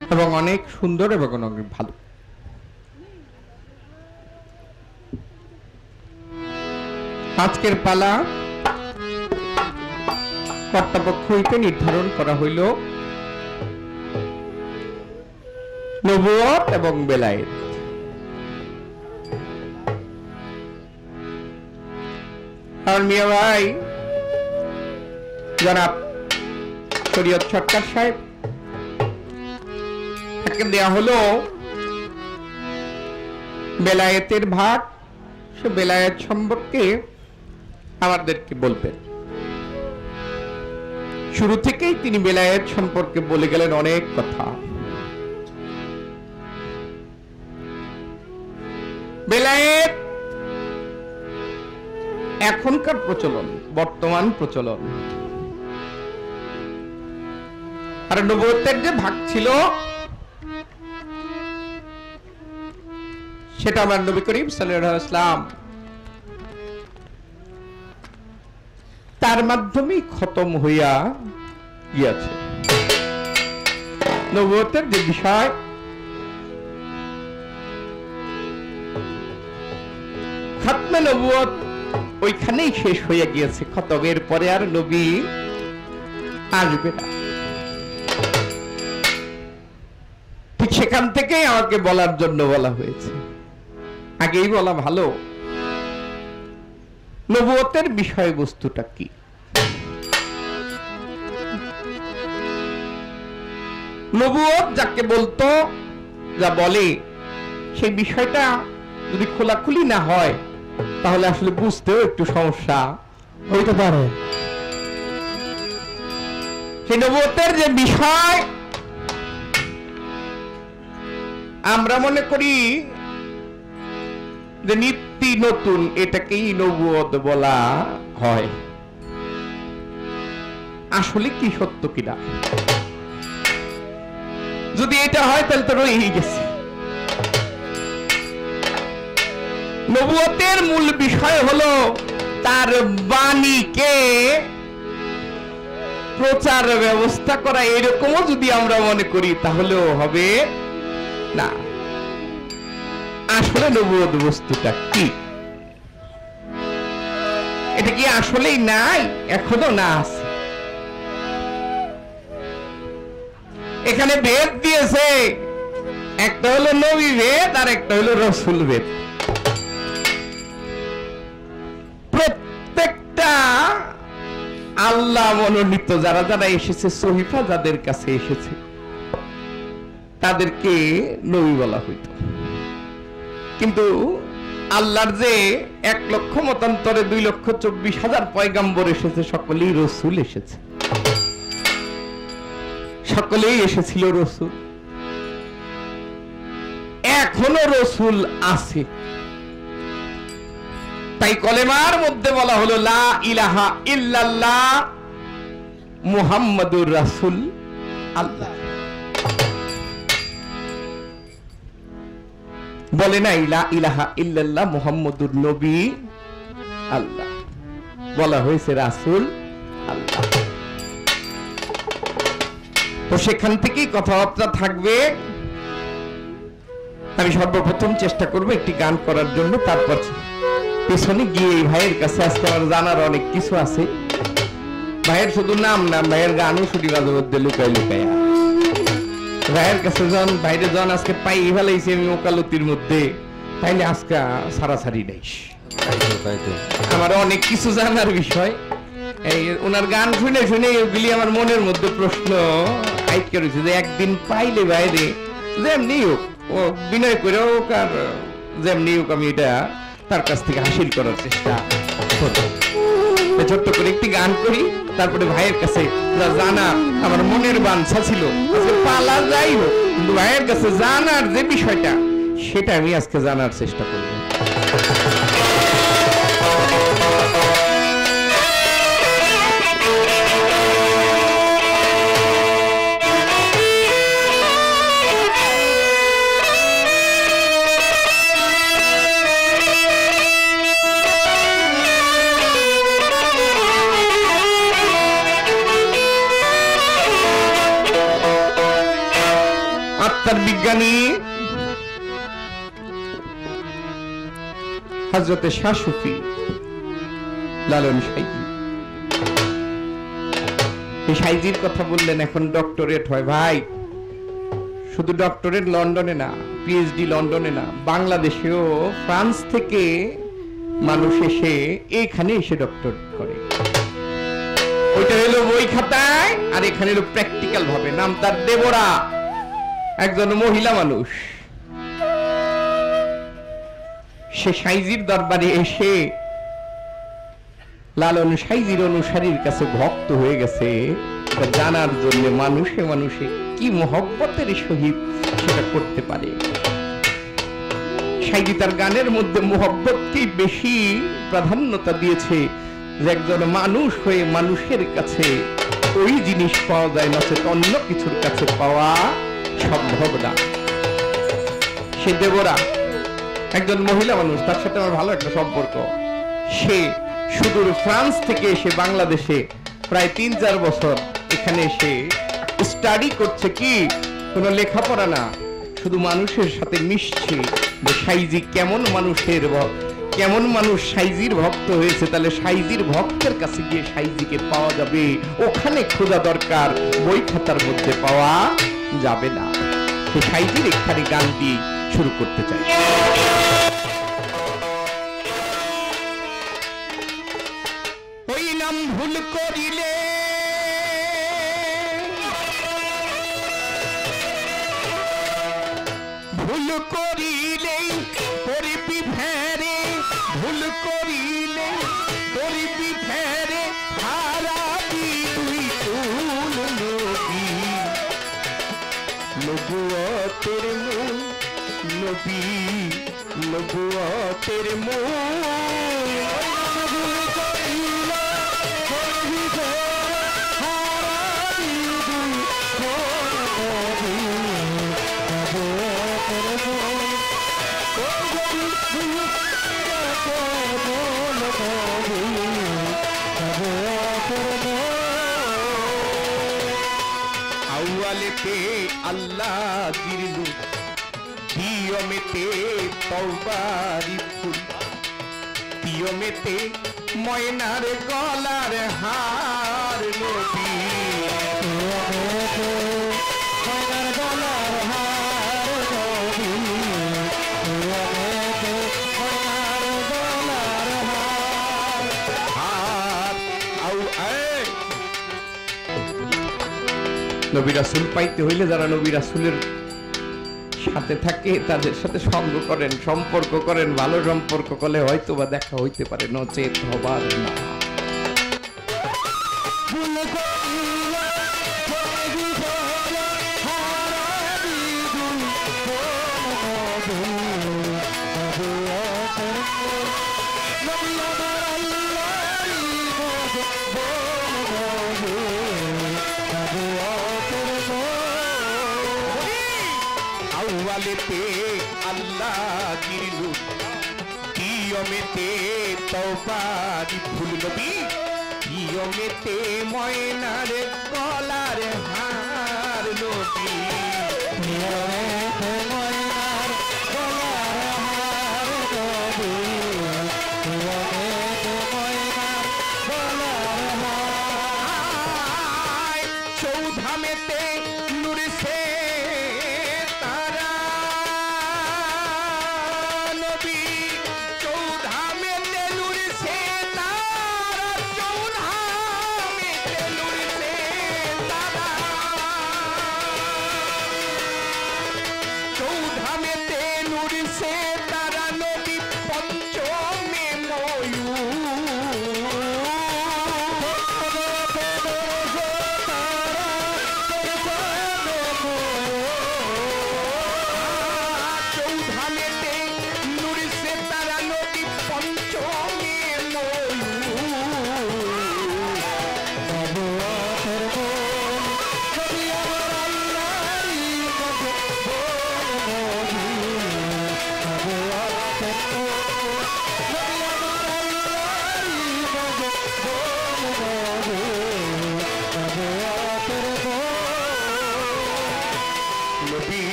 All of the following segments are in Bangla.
এবং অনেক সুন্দর এবং অনেক ভালো। আজকের পালা কর্তাপক্ষ হইতে নির্ধারণ করা হইল নবুয়ত এবং বেলায়েত। আর মিয়া ভাই জনাব শরীয়ত সরকার সাহেব দেয়া হলো বেলায়েতের ভাগ, সে বেলায়েত সম্পর্কে আমাদেরকে বলবেন। শুরু থেকেই তিনি বেলায়েত সম্পর্কে বলে গেলেন অনেক কথা। বেলায়েত এখনকার প্রচলন, বর্তমান প্রচলন। আর নবুয়তের যে ভাগ ছিল সেটা আমার নবী করিম সাল্লাল্লাহু আলাইহি ওয়াসাল্লাম তার মাধ্যমেই খতম হইয়া গিয়েছে। নবুয়তের যে বিষয় খাতমে নবুয়ত ওইখানেই শেষ হইয়া গিয়েছে, খতমের পরে আর নবী আসবে না। ঠিক সেখান থেকেই আমাকে বলার জন্য বলা হয়েছে। আগেই বলা ভালো নবুয়তের বিষয়বস্তুটা কি। নবুয়ত যাকে বলতো, যা বলে, সেই বিষয়টা যদি খোলাখুলি না হয় তাহলে আসলে বুঝতেও একটু সমস্যা হইতে পারে। সেই নবুয়তের যে বিষয় আমরা মনে করি যে নিত্য নতুন, এটাকেই নবুয়ত বলা হয়। আসলে কি সত্য কিনা যদি এটা হয় তাহলে তো রয়েই গেছে। নবুয়তের মূল বিষয় হলো তার বাণীকে প্রচার ব্যবস্থা করা। এরকমও যদি আমরা মনে করি তাহলেও হবে না। আসলে নবুয়ত বস্তুটা কি, এটা কি আসলেই নাই? এখনো না আছে। এখানে ভেদ দিয়েছে, একটা হলো নবী ভেদ আর একটা হলো রসুল ভেদ। প্রত্যেকটা আল্লাহ মনোনীত যারা যারা এসেছে, সহিফা যাদের কাছে এসেছে, তাদেরকে নবী বলা হইত। কিন্তু আল্লাহর যে 1,00,000 মতান্তরে 2,24,000 পয়গাম্বর এসেছে, সকলেই রসুল এসেছে, সকলেই এসেছিল রসুল। এখনো রসুল আছে। তাই কলেমার মধ্যে বলা হলো লা ইলাহা ইল্লাল্লাহ মুহাম্মাদুর রাসূল আল্লাহ। বলে নাই লা ইলাহা ইল্লাল্লাহ মুহাম্মাদুর নবী আল্লাহ, বলা হয়েছে রাসূল আল্লাহ। তো সেখান থেকেই কথাবার্তা থাকবে। আমি সর্বপ্রথম চেষ্টা করব একটি গান করার জন্য, তারপর পিছনে গিয়ে এই ভাইয়ের কাছে আজকে আমার জানার অনেক কিছু আছে। ভাইয়ের শুধু নাম না, ভাইয়ের গানও শুটি মাঝে মধ্যে লুকাই লুকাইয়া। ভাইয়ের কাছে যখন বাইরে যখন আজকে পাই ফেলাইছি আমি ওকালতির মধ্যে, তাইলে আজকে সারাসারি নেই। আমার অনেক কিছু জানার বিষয়। এই ওনার গান শুনে শুনে এগুলি আমার মনের মধ্যে প্রশ্ন আইকে রয়েছে যে একদিন পাইলে বাইরে যেমনি হোক, ও বিনয় করে হোক আর যেমনি হোক, আমি এটা তার কাছ থেকে হাসিল করার চেষ্টা করব। ছোট্ট করে একটি গান করি, তারপরে ভাইয়ের কাছে যা জানা আমার মনের বাঞ্ছা ছিল আজকে পালা যাই হোক, কিন্তু ভাইয়ের কাছে জানার যে বিষয়টা সেটা আমি আজকে জানার চেষ্টা করব। আত্মার বিজ্ঞানী হযরতে শাহ সুফি লালন সাইজি। এই সাইজির কথা বললেন, এখন ডক্টরেট হয় ভাই। শুধু ডক্টরেট লন্ডনে না, পিএইচডি লন্ডনে না, বাংলাদেশেও ফ্রান্স থেকে মানুষ এসে এখানে এসে ডক্টরেট করে। ওইটা হলো বই খাতায়, আর এখানে হলো প্র্যাকটিক্যাল ভাবে। নাম তার দেবরা, একজন মহিলা মানুষ। সে সাইজির দরবারে এসে লালন সাইজির অনুসারীর কাছে ভক্ত হয়ে গেছে জানার জন্য মানুষে মানুষে কি মহব্বতের সহিত সেটা করতে পারে। সাইজি তার গানের মধ্যে মহব্বতকে বেশি প্রাধান্যতা দিয়েছে, যে একজন মানুষ হয়ে মানুষের কাছে ওই জিনিস পাওয়া যায় না, সে অন্য কিছুর কাছে পাওয়া সম্ভব না। সে দেবরা একজন মহিলা মানুষ, তার সাথে আমার ভালো একটা সম্পর্ক। সে সুদূর ফ্রান্স থেকে এসে বাংলাদেশে প্রায় ৩-৪ বছর এখানে এসে স্টাডি করছে। কি কোনো লেখাপড়া না, শুধু মানুষের সাথে মিশছে, যে সাইজি কেমন মানুষের কেমন মানুষ সাইজির ভক্ত হয়েছে, তাহলে সাইজির ভক্তের কাছে গিয়ে সাইজিকে পাওয়া যাবে। ওখানে খোঁজা দরকার, বই খাতার মধ্যে পাওয়া যাবে না। তো সাইজির একখানি গান দিয়ে শুরু করতে চাই। ওই নাম ভুল করিলে ভুল করিলে করিবি ফেরে, ভুল করিলে করিবি ফেরে, হারাবি তুই কুল নবী। নবুয়তের মূল নবী, নবুয়তের মূল। আল্লাহ গিরলু দিয়মেতে তওবারি ফুল, দিয়মেতে ময়নার গলার হার নবী। ময়নার গলার হার নবী, ময়নার গলার হার। আউ নবী রাসূল পাইতে হইলে যারা নবী রাসূলের সাথে থাকে তাদের সাথে সঙ্গ করেন, সম্পর্ক করেন, ভালো সম্পর্ক করলে হয়তো বা দেখা হইতে পারে, নচেত হবার না। আল্লাহ গিরলু দিয়মেতে তওবারি ফুল নবী, দিয়মেতে ময়নার গলার হার নবী। ময়নার গলার হার নবী, ময়নার গলার হার। চৌধামেতে নূর সে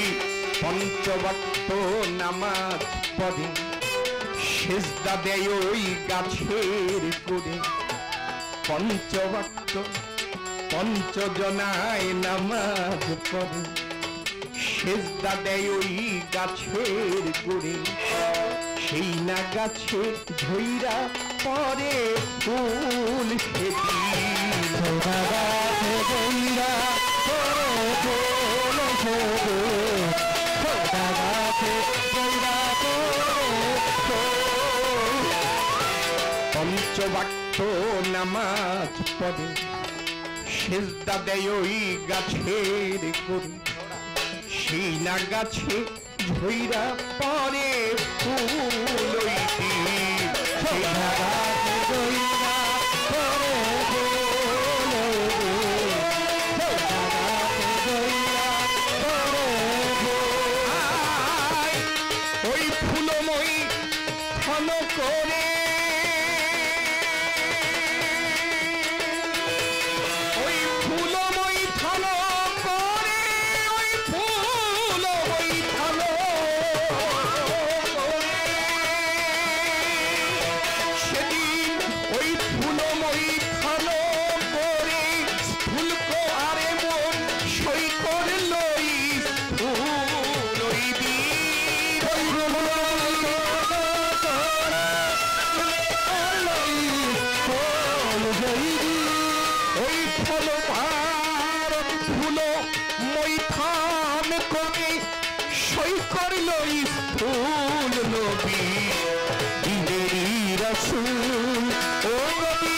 পঞ্চওয়াক্ত নামাজ পড়ে সিজদা দেয় ওই গাছের গোড়ে পঞ্চওয়াক্ত পঞ্চজনায় নামাজ পড়ে সিজদা দেয় ওই গাছের গোড়ে সেই না গাছে ঝইরা পরে ফুল পঞ্চওয়াক্ত নামাজ পড়ে সিজদা দেয় ওই গাছের গোড়ে সেই না গাছে ঝইরা পরে ফুল ওই ফুলময়ী ক্ষণ করে ওই ফুলময়ী ক্ষণ করে ওই ফুলময়ী ক্ষণ সেদিন ওই ফুলময়ী ক্ষণ করে ফুলক আরে মন সই করল ওই ফল ভারত ফুল মৈথান কবি সই করল ফুল নবী দিনেরই রাসূল ও নবী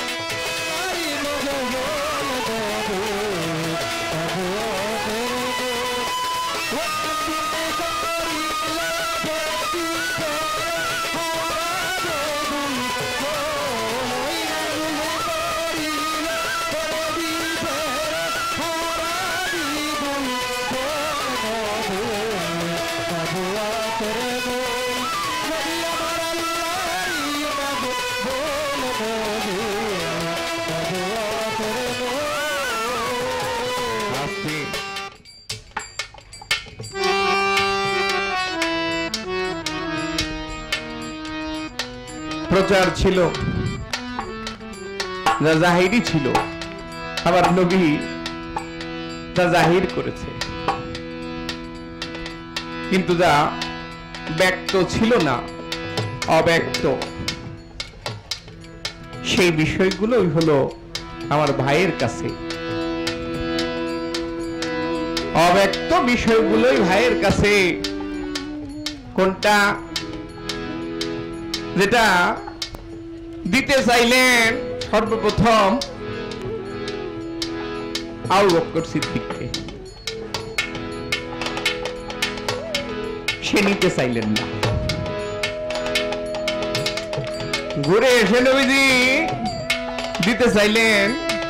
প্রচার ছিল যা জাহিরি ছিল আবার নবী তা জাহির করেছে কিন্তু যা ব্যক্ত ছিল না অব্যক্ত সেই বিষয়গুলোই হলো আমার ভাইয়ের কাছে অব্যক্ত বিষয়গুলোই ভাইয়ের কাছে কোনটা যেটা দিতে চাইলেন সর্বপ্রথম আবু বকর সিদ্দিককে সে নিতে চাইলেন না ঘুরে এসে নবীজি দিতে চাইলেন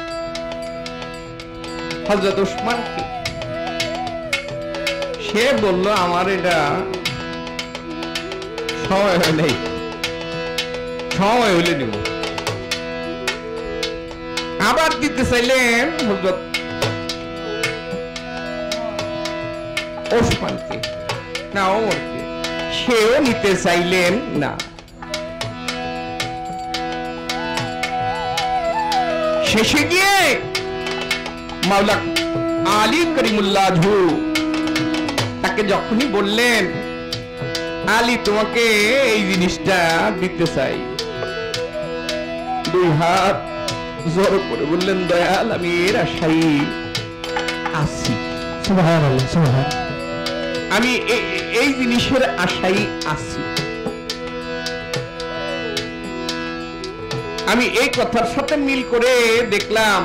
হযরত উসমানকে সে বলল আমার এটা সময় হয় নাই সময় হইলে নিব আবার দিতে চাইলেন হযরত ওসমানকে না ওমরকে সেও নিতে চাইলেন না শেষে গিয়ে মাওলা আলী করিমুল্লাহ তাকে যখনই বললেন আলী তোমাকে এই জিনিসটা দিতে চাই দুই হাত জোর করে বললেন দয়াল আমি এর আশাই আছি সুবহানাল্লাহ সুবহান আমি এই জিনিসের আশাই আছি আমি এই কথার সাথে মিল করে দেখলাম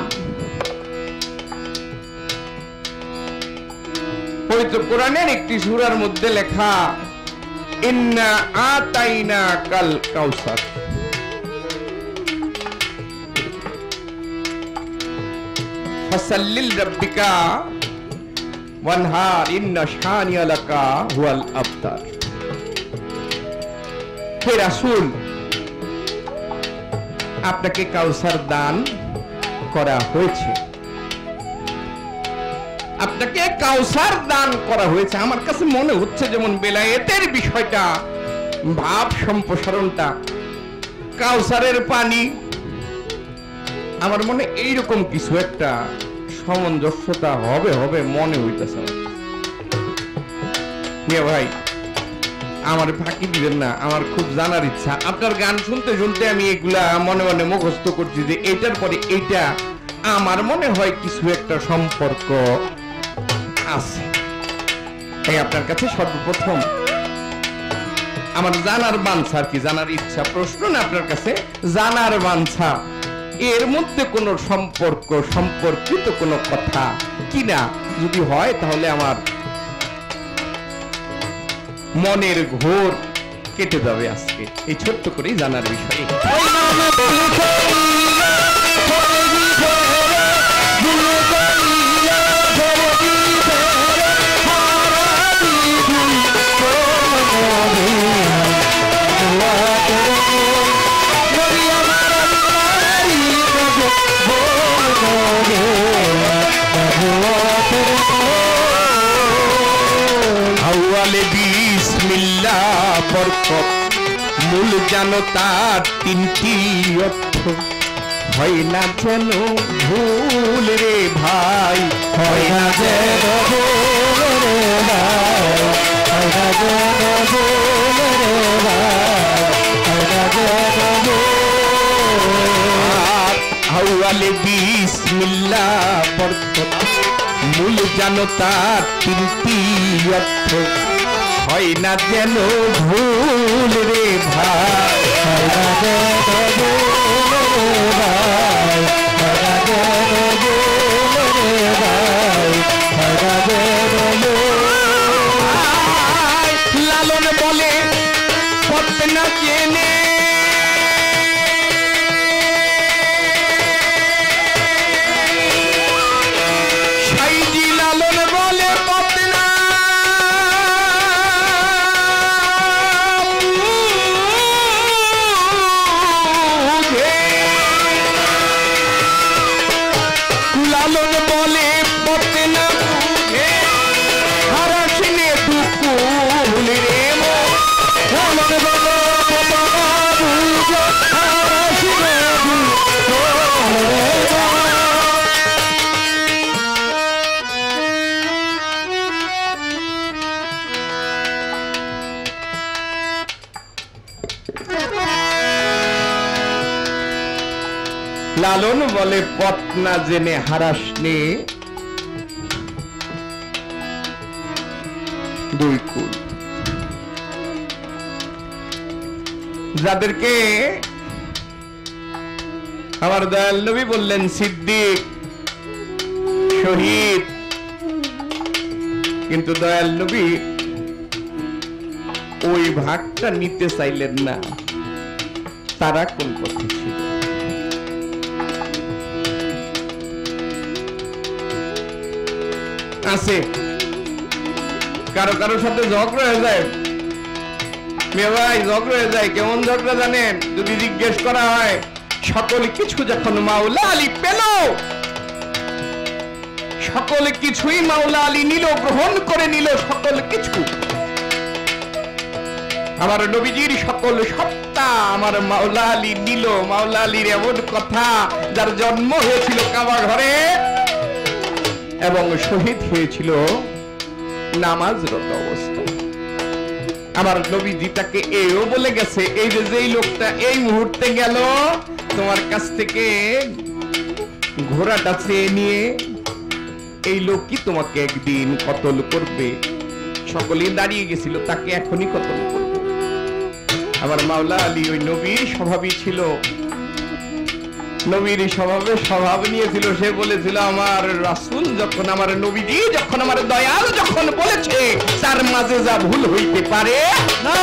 পবিত্র কোরআনের একটি সূরার মধ্যে লেখা ইন্না আতাইনা কাল কাউসার ফাসাল্লিল রাব্বিকা ওয়ানহার ইন্না শানিয়া লাকা হুয়াল আবতার হে রাসূল আপনাকে কাউসার দান করা হয়েছে আপনাকে কাউসার দান করা হয়েছে। আমার কাছে মনে হচ্ছে যেমন বেলায়েতের বিষয়টা, ভাব সম্প্রসারণটা, কাউসারের পানি, আমার মনে এইরকম কিছু একটা সামঞ্জস্যতা হবে মনে হইতেছে। মিয়া ভাই, আমার ফাঁকি দিবেন না, আমার খুব জানার ইচ্ছা। আপনার গান শুনতে শুনতে আমি এগুলা মনে মনে মুখস্থ করছি যে এটার পরে এইটা, আমার মনে হয় কিছু একটা সম্পর্ক আছে। তাই আপনার কাছে সর্বপ্রথম আমার জানার বাঞ্ছা, আর কি জানার ইচ্ছা, প্রশ্ন না আপনার কাছে, জানার বাঞ্ছা, এর মধ্যে কোন সম্পর্ক, সম্পর্কিত কোন কথা কিনা যদি হয় তাহলে আমার মনের ঘোর কেটে যাবে আজকে এই ছোট্ট করেই জানার বিষয়ে। মূল জানো তার তিনটি অর্থ, হয় না যেন ভুল রে ভাই, হয় না যেন ভুল রে ভাই, হয় না যেন ভুল রে ভাই, হয় না যেন ভুল। আউয়ালে বিসমিল্লাহ পড়তো, মূল জানো তার তিনটি অর্থ, হয় না যেন ভুল রে ভাই, হয় না যেন ভুল রে ভাই, হয় না যেন ভুল রে ভাই, হয় না যেন ভুল। লালন বলে পথ না চেনে, সাইজি লালন বলে পথ না লালন বলে পথ না জেনে হারাস নে দুই কুল। যাদেরকে আমার দয়াল নবী বললেন সিদ্দিক, শহীদ, কিন্তু দয়াল নবী ওই ভাগটা নিতে চাইলেন না। তারা কোন পথে ছিল? আছে কারো কারোর সাথে ঝগড়া হয়ে যায়, মেয়ে ভাই ঝগড়া হয়ে যায়। কেমন ঝগড়া জানেন? যদি জিজ্ঞেস করা হয়, সকল কিছু যখন মাওলা আলী পেল, সকল কিছুই মাওলা আলী নিল, গ্রহণ করে নিল সকল কিছু, আমার নবীজির সকল সত্তা আমার মাওলা আলী নিল। মাওলা আলীর এমন কথা, যার জন্ম হয়েছিল কাবা ঘরে এবং শহীদ হয়েছিল নামাজরত অবস্থায়। আমার নবীজি তাকে এও বলে গেছে, এই যে যেই লোকটা এই মুহূর্তে গেল, তোমার কাছ থেকে ঘোড়াটা চেয়ে নিয়ে এই লোক কি তোমাকে একদিন কতল করবে। সকলেই দাঁড়িয়ে গেছিল, তাকে এখনই কতল করবে। আমার মাওলা আলী ওই নবীর স্বভাবই ছিল, নবীর স্বভাব নিয়েছিল। সে বলেছিল, আমার রাসূল যখন, আমার নবীজি যখন, আমার দয়াল যখন বলেছে, তার মাঝে যা ভুল হইতে পারে না,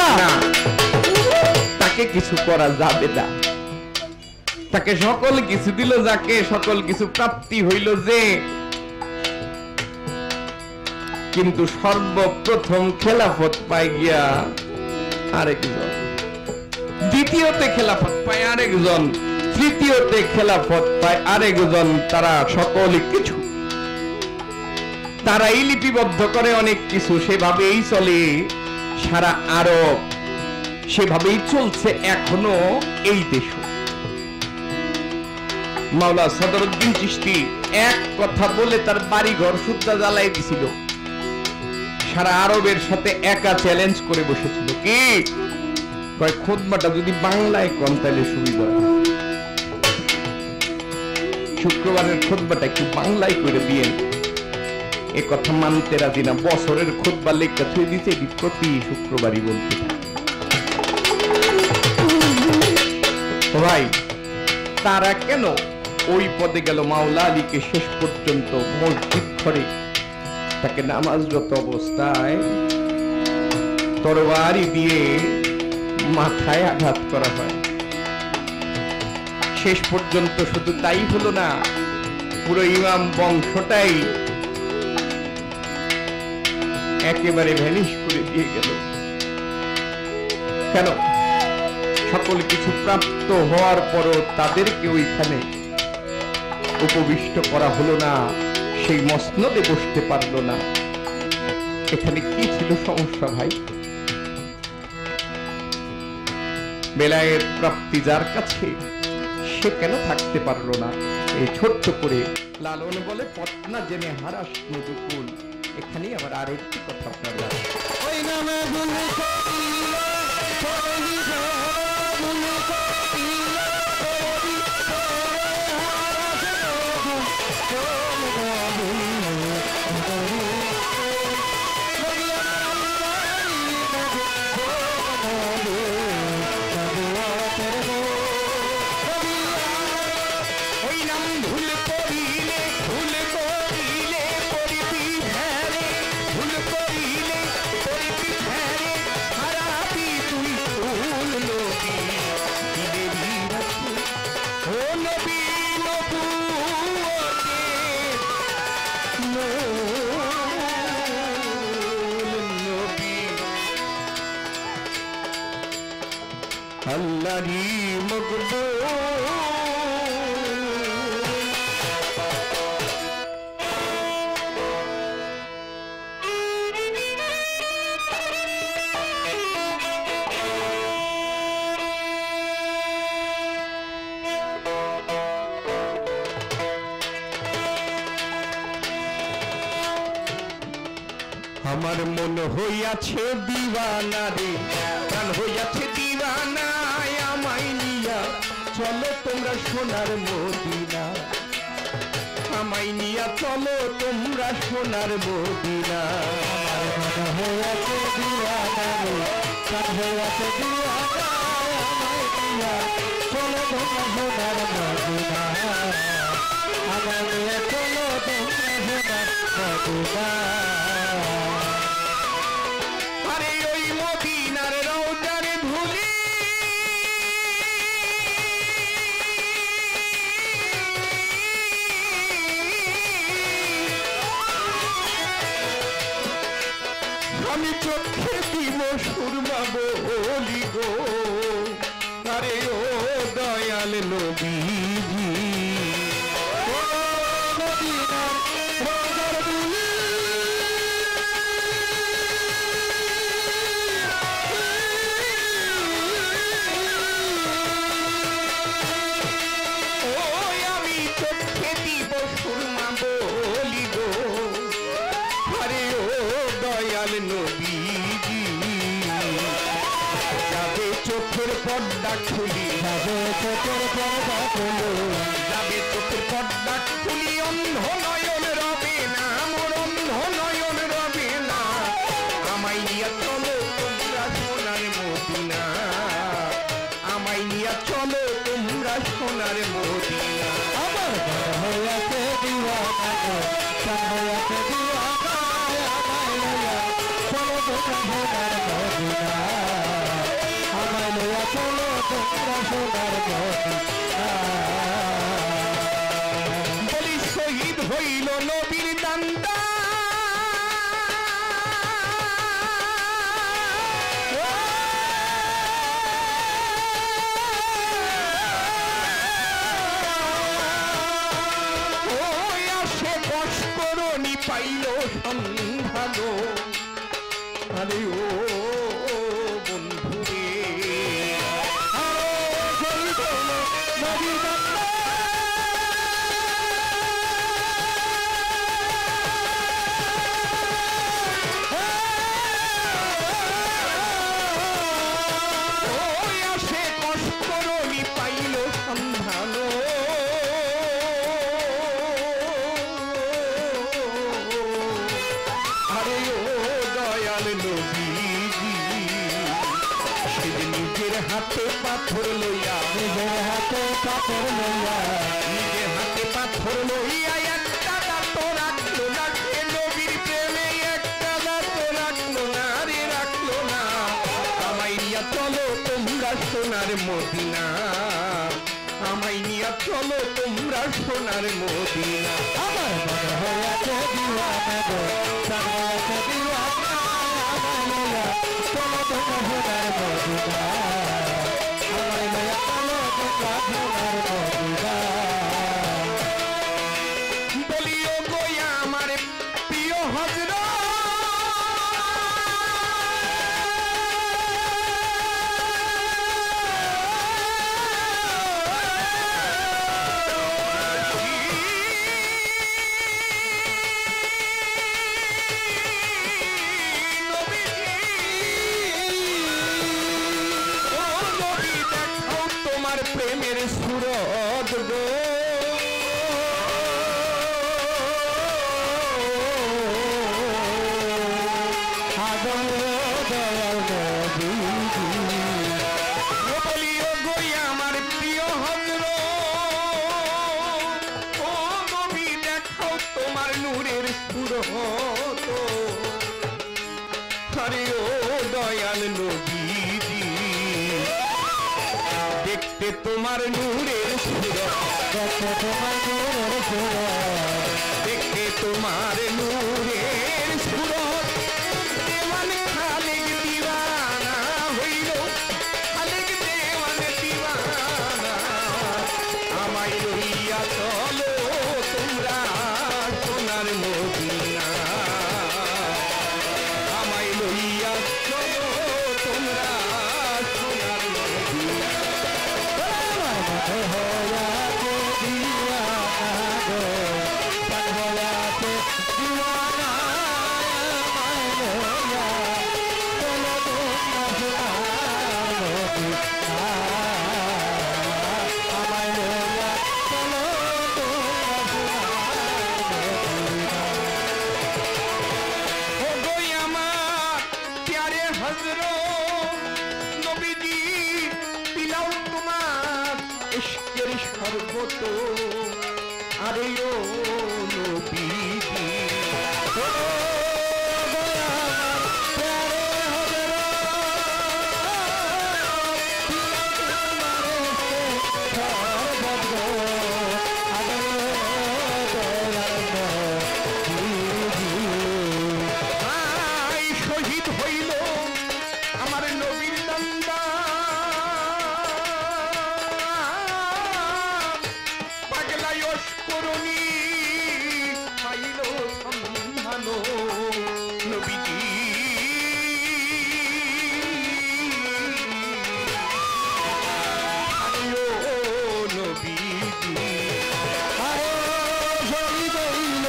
তাকে কিছু করা যাবে না। তাকে সকল কিছু দিল, যাকে সকল কিছু প্রাপ্তি হইল যে, কিন্তু সর্বপ্রথম খেলাফত পাই গিয়া আরেকজন, দ্বিতীয়তে খেলাফত পায় আরেকজন, তৃতীয়তে খেলাফত পায় আরেকজন। তারা সকলে কিছু, তারাই লিপিবদ্ধ করে অনেক কিছু, সেভাবেই চলে সারা আরব, সেভাবেই চলছে এখনো এই দেশ। মাওলা সদরউদ্দিন চিশতি এক কথা বলে তার বাড়ি ঘর সুদ্ধা জ্বালাই দিছিল, সারা আরবের সাথে একা চ্যালেঞ্জ করে বসেছিল। কি কয়, খুতবাটা যদি বাংলায় কোন তাহলে সুবিধা হয়, শুক্রবারের খুতবাটা একটু বাংলায় করে দিয়েন। এ কথা মানতে রাজি না, বছরের খুতবা লেখা থুয়ে দিতে প্রতি শুক্রবারই বলতে। ভাই তারা কেন ওই পদে গেল? মাওলা আলীকে শেষ পর্যন্ত মসজিদ ঘরে তাকে নামাজরত অবস্থায় তরবারি দিয়ে মাথায় আঘাত করা হয়। শেষ পর্যন্ত শুধু তাই হলো না, পুরো ইমাম বংশটাই একেবারে ভ্যানিশ করে দিয়ে গেল। কেন? সকল কিছু প্রাপ্ত হওয়ার পরও তাদেরকে ওইখানে উপবিষ্ট করা হলো না, সেই মসনদে বসতে পারলো না। এখানে কি ছিল সমস্যা ভাই? বেলায়েত প্রাপ্তি যার কাছে, সে কেন থাকতে পারলো না? এই ছোট্ট করে লালন বলে, পটনা জেনে হারাস মধুকুল। এখানেই আবার আরো একটি কথা আপনারা, ওই নামে আল্লাহরি মকবুল। আমার মন হইয়াছে দিওয়ানা রে, প্রাণ হইয়াছে দিওয়ানা, আমায় নিয়া চলো তোমরা সোনার মদিনা, আমায় নিয়া চলো তোমরা সোনার মদিনা। আমার মন হইয়াছে দিওয়ানা রে, প্রাণ হইয়াছে দিওয়ানা, আমায় নিয়া চলো তোমরা সোনার মদিনা, আমায় নিয়া চলো তোমরা সোনার মদিনা। আমি চোখে দিব সুরমা বলি গো, আরে ও দয়াল নবীজি, ও মদিনার রোজার দুলি, ও আমি চোখে দিব সুরমা বলি গো, আরে ও দয়াল নবীজি, যাবে চোখের পর্দা খুলি, যাবে চোখের পর্দা খুলি, যাবে চোখের পর্দা খুলি, অন্ধ নয়ন রবে না, মোর অন্ধ নয়ন রবে না, আমায় নিয়া চলো তোমরা সোনার মদিনা, আমায় নিয়া চলো তোমরা সোনার মদিনা। আমার মন হইয়াছে দিওয়ানা গো, প্রাণ হইয়াছে দিওয়ানা, আমায় নিয়া চলো তোমরা সোনার মদিনা, আমায় নিয়া চলো তোমরা সোনার মদিনা। বলি শহীদ হইল নবীর দান্দা, পাইল আরে ও বন্ধু রে হাতে পাথর লইয়া নিজের হাতে পাথর লইয়া নিজের হাতে পাথর লইয়া একটা দাঁত রাখলো না নবীর প্রেমে একটা দাঁত রাখলো না রে রাখলো না আমায় নিয়া চলো তোমরা সোনার মদিনা আমায় নিয়া চলো তোমরা সোনার মদিনা আমার মনে হয়েছে দিওয়ানা গো হয়েছে দিওয়ানা চলো তোমরা সোনার মদিনা বলিও গোয়া আমার প্রিয় হজরত প্রেমের সুরত গো বলিও গই আমার প্রিয় হযরত ও নবী দেখাও তোমার নূরের সুরত আরে ও দয়াল নবীজি দেখতে তোমার নূরের সুরত দেখতে তোমার নূরের সুরত দেখতে তোমার নূরের সুরত দেওয়ান খালেক দিওয়ানা হইল খালেক দেওয়ান দিওয়ানা আমায় লইয়া চলো তোমরা সোনার মদিনা আমায় লইয়া চলো তোমরা সোনার মদিনা সর্বত আরে ও নবীজি শহীদ হইল আমার নবীর নন্দা নবীজি আরে ও নবীজি আরে শহীদ হইল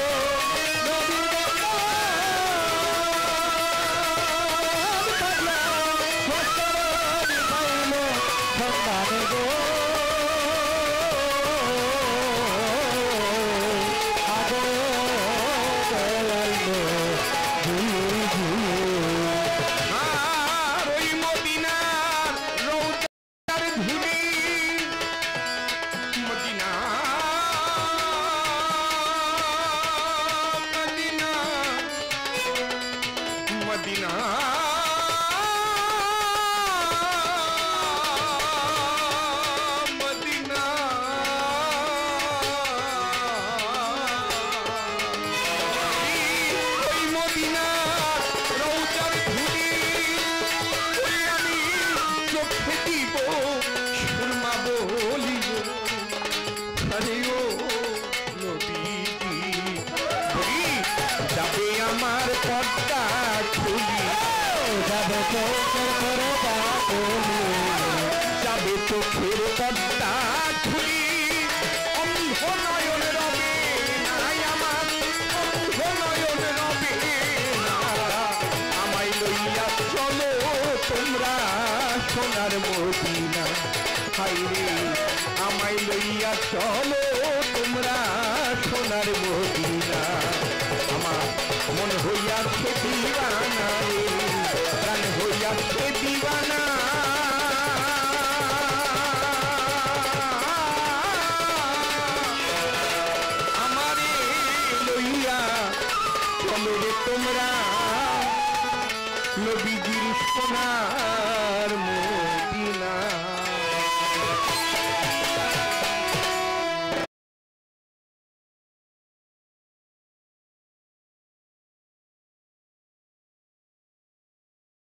আর ওই মদিনার রওজার ধুলি মদিনা মদিনা মদিনা মদিনা ওই মদিনা রওজার ধুলি ওই আমি চোখে দিব সুরমা বলিব আরে ও নবীজি যাবে আমার পর্দা খুলি যাবে চোখের পর্দা খুলি, যাবে চোখের পর্দা খুলি, অন্ধ নয়ন রবে নাই আমার, অন্ধ নয়ন রবে না। আমায় লইয়া চলো তোমরা সোনার মদিনা, হাইরে আমায় লইয়া চলো তোমরা সোনার মদিনা। আমার মন হইয়াছে দিওয়ানা রে, প্রাণ হইয়াছে দিওয়ানা। আমারে লইয়া চলো রে তোমরা নবীজির সোনার মদিনা।